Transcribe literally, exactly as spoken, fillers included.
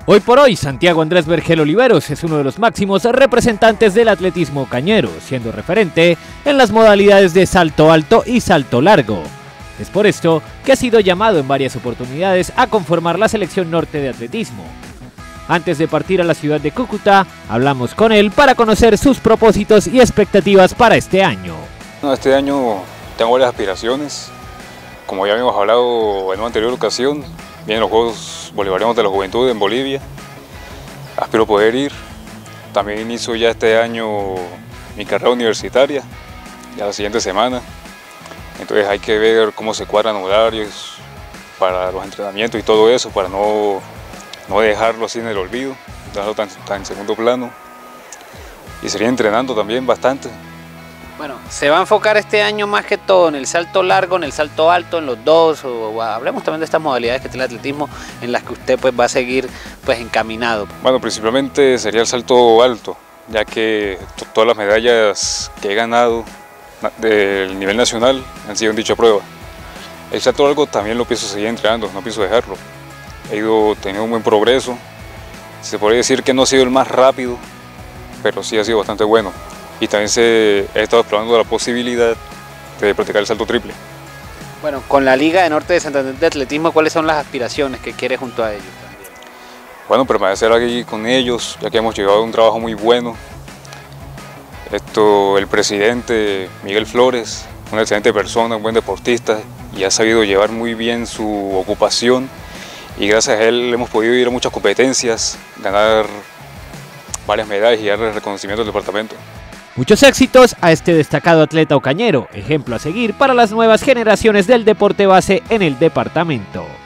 Hoy por hoy, Santiago Andrés Vergel Oliveros es uno de los máximos representantes del atletismo cañero, siendo referente en las modalidades de salto alto y salto largo. Es por esto que ha sido llamado en varias oportunidades a conformar la selección norte de atletismo. Antes de partir a la ciudad de Cúcuta, hablamos con él para conocer sus propósitos y expectativas para este año. Este año tengo varias aspiraciones, como ya habíamos hablado en una anterior ocasión. Vienen los Juegos Bolivarianos de la Juventud en Bolivia, aspiro poder ir. También inicio ya este año mi carrera universitaria, ya la siguiente semana. Entonces hay que ver cómo se cuadran horarios para los entrenamientos y todo eso, para no, no dejarlo así en el olvido, dejarlo tan, tan en segundo plano. Y sería entrenando también bastante. Bueno, se va a enfocar este año más que todo en el salto largo, en el salto alto, en los dos, o, o hablemos también de estas modalidades que tiene el atletismo en las que usted pues va a seguir pues encaminado. Bueno, principalmente sería el salto alto, ya que todas las medallas que he ganado del nivel nacional han sido en dicha prueba. El salto largo también lo pienso seguir entrenando, no pienso dejarlo. He ido teniendo un buen progreso, se podría decir que no ha sido el más rápido, pero sí ha sido bastante bueno. Y también se, he estado explorando la posibilidad de practicar el salto triple. Bueno, con la Liga de Norte de Santander de Atletismo, ¿cuáles son las aspiraciones que quiere junto a ellos también? Bueno, permanecer aquí con ellos, ya que hemos llevado un trabajo muy bueno. Esto, el presidente Miguel Flores, una excelente persona, un buen deportista, y ha sabido llevar muy bien su ocupación. Y gracias a él hemos podido ir a muchas competencias, ganar varias medallas y darle reconocimiento al departamento. Muchos éxitos a este destacado atleta ocañero, ejemplo a seguir para las nuevas generaciones del deporte base en el departamento.